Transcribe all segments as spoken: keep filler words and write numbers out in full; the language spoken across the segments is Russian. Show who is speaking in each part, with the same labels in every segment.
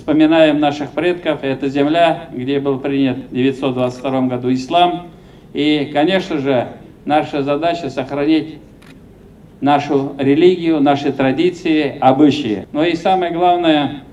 Speaker 1: вспоминаем наших предков. Это земля, где был принят в девятьсот двадцать втором году ислам. И, конечно же, наша задача сохранить нашу религию, наши традиции, обычаи. Но и самое главное,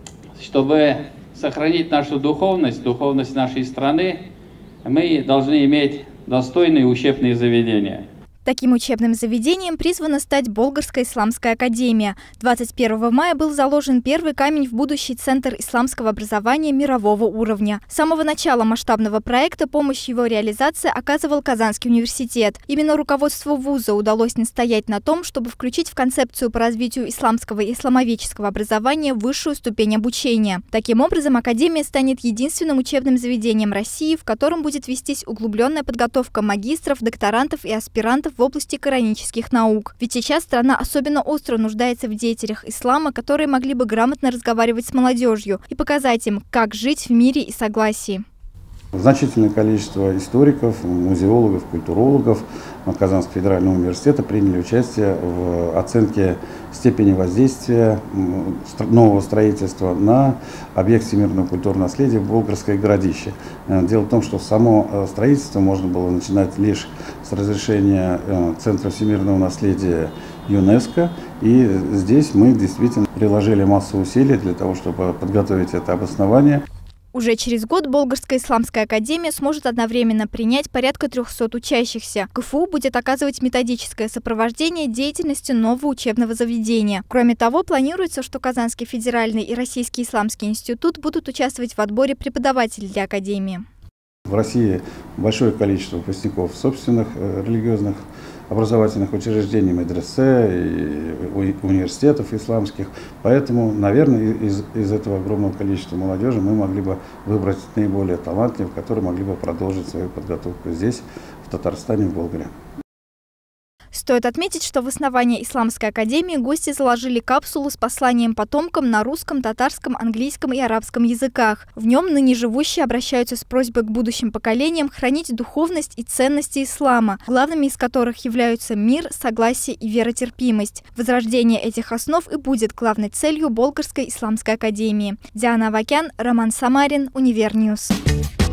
Speaker 1: чтобы сохранить нашу духовность, духовность нашей страны, мы должны иметь достойные учебные заведения.
Speaker 2: Таким учебным заведением призвана стать Болгарская исламская академия. двадцать первого мая был заложен первый камень в будущий центр исламского образования мирового уровня. С самого начала масштабного проекта помощь в его реализации оказывал Казанский университет. Именно руководству вуза удалось настоять на том, чтобы включить в концепцию по развитию исламского и исламоведческого образования высшую ступень обучения. Таким образом, академия станет единственным учебным заведением России, в котором будет вестись углубленная подготовка магистров, докторантов и аспирантов в области коранических наук. Ведь сейчас страна особенно остро нуждается в деятелях ислама, которые могли бы грамотно разговаривать с молодежью и показать им, как жить в мире и согласии.
Speaker 3: Значительное количество историков, музеологов, культурологов Казанского федерального университета приняли участие в оценке степени воздействия нового строительства на объект всемирного культурного наследия Болгарское городище. Дело в том, что само строительство можно было начинать лишь с разрешения Центра всемирного наследия ЮНЕСКО. И здесь мы действительно приложили массу усилий для того, чтобы подготовить это обоснование.
Speaker 2: Уже через год Болгарская исламская академия сможет одновременно принять порядка трёхсот учащихся. КФУ будет оказывать методическое сопровождение деятельности нового учебного заведения. Кроме того, планируется, что Казанский федеральный и Российский исламский институт будут участвовать в отборе преподавателей для академии.
Speaker 3: В России большое количество выпускников собственных религиозных образовательных учреждений, медресе и университетов исламских. Поэтому, наверное, из, из этого огромного количества молодежи мы могли бы выбрать наиболее талантливых, которые могли бы продолжить свою подготовку здесь, в Татарстане, в Болгарии.
Speaker 2: Стоит отметить, что в основании Исламской академии гости заложили капсулу с посланием потомкам на русском, татарском, английском и арабском языках. В нем ныне живущие обращаются с просьбой к будущим поколениям хранить духовность и ценности ислама, главными из которых являются мир, согласие и веротерпимость. Возрождение этих основ и будет главной целью Болгарской исламской академии. Диана Авакян, Роман Самарин, Универньюз.